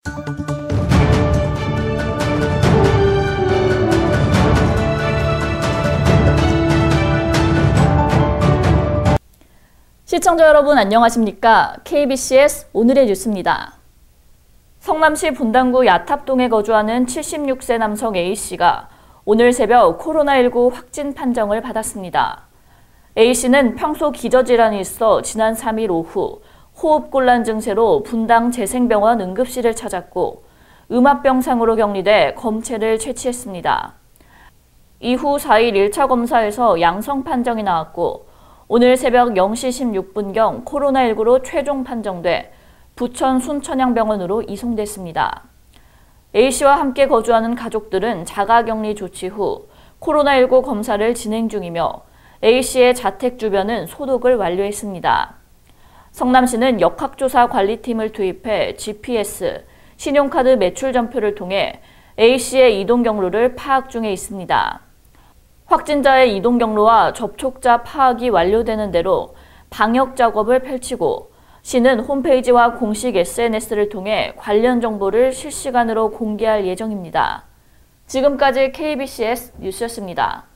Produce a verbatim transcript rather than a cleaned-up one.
시청자 여러분 안녕하십니까? 케이비씨에스 오늘의 뉴스입니다. 성남시 분당구 야탑동에 거주하는 칠십육 세 남성 A씨가 오늘 새벽 코로나십구 확진 판정을 받았습니다. A씨는 평소 기저질환이 있어 지난 삼 일 오후 호흡곤란 증세로 분당 재생병원 응급실을 찾았고 음압병상으로 격리돼 검체를 채취했습니다. 이후 사 일 일 차 검사에서 양성 판정이 나왔고 오늘 새벽 영 시 십육 분경 코로나십구로 최종 판정돼 부천 순천향병원으로 이송됐습니다. A씨와 함께 거주하는 가족들은 자가격리 조치 후 코로나십구 검사를 진행 중이며 A씨의 자택 주변은 소독을 완료했습니다. 성남시는 역학조사 관리팀을 투입해 지피에스, 신용카드 매출 전표를 통해 A씨의 이동 경로를 파악 중에 있습니다. 확진자의 이동 경로와 접촉자 파악이 완료되는 대로 방역 작업을 펼치고 시는 홈페이지와 공식 에스엔에스를 통해 관련 정보를 실시간으로 공개할 예정입니다. 지금까지 케이비씨에스 뉴스였습니다.